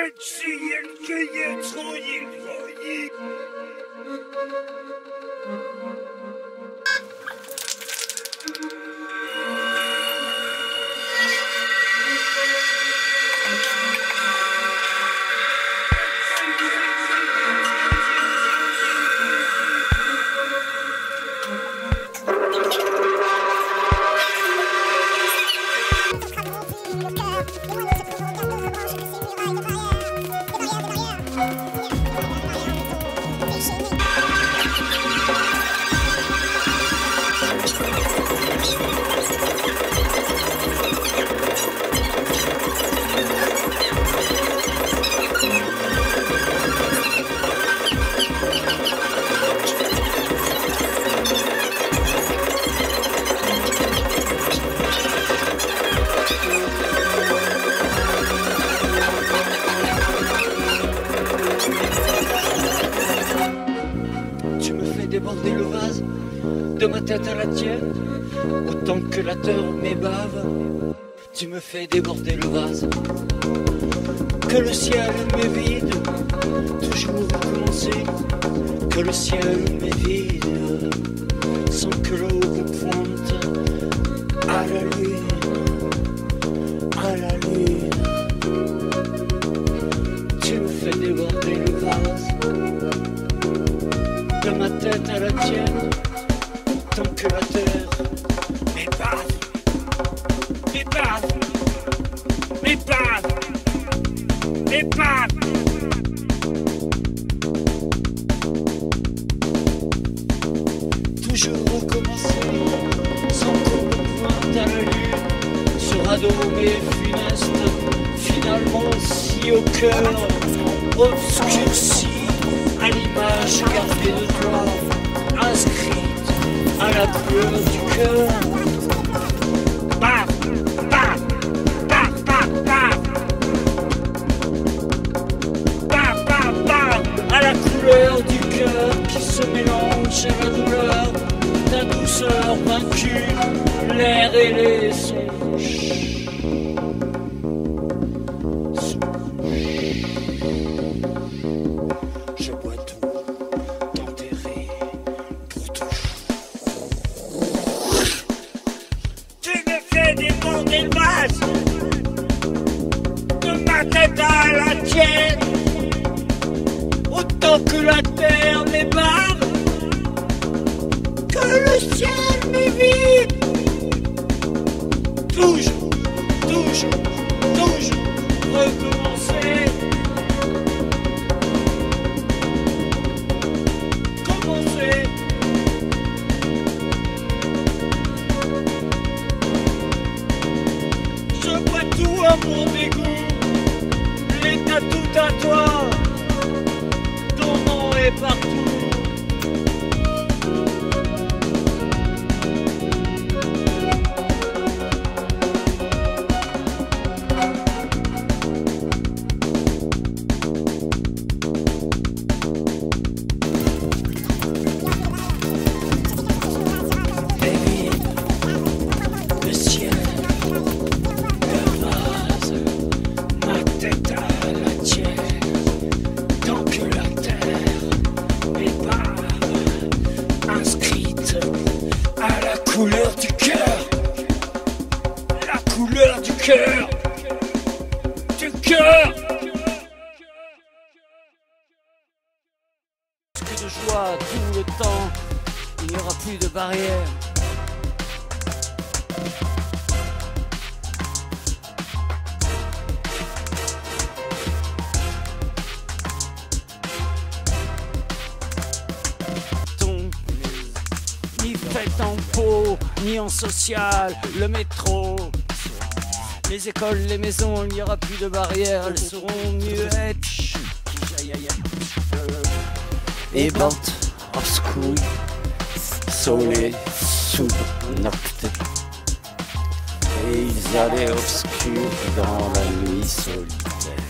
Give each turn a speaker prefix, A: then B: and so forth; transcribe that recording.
A: Déborder le vase de ma tête à la tienne, autant que la terre m'ébave. Tu me fais déborder le vase, que le ciel m'est vide, toujours recommencer, que le ciel m'est vide, sans que l'eau pointe à la lune, à la lune. Tu me fais déborder le vase de ma tête à la tienne, tant que la terre m'épave, m'épave, m'épave, m'épave. Toujours recommencer, sans qu'on me pointe à la lune, sur un dôme funeste, finalement si au cœur obscurci, à l'image gardée de toi, inscrite à la couleur du cœur. Bam, bam, bam, bam, bam. Bam, bam, bam, à la couleur du cœur qui se mélange à la douleur, la douceur vaincue, l'air et les songes. Déborder le vase de ma tête à la tienne, autant que la terre m'ébave, que le ciel m'évite. Toujours, toujours, toujours recommencer. Commencer. Tout à mon dégoût, l'état tout à toi, ton nom est partout. Couleur du cœur, la couleur du cœur, du cœur. Que de joie tout le temps, il n'y aura plus de barrière. Ni fête en peau, ni en social, le métro, les écoles, les maisons, il n'y aura plus de barrières, elles seront muettes. Et bort obscur, sole sub nocte. Et ils allaient obscurs dans la nuit solitaire.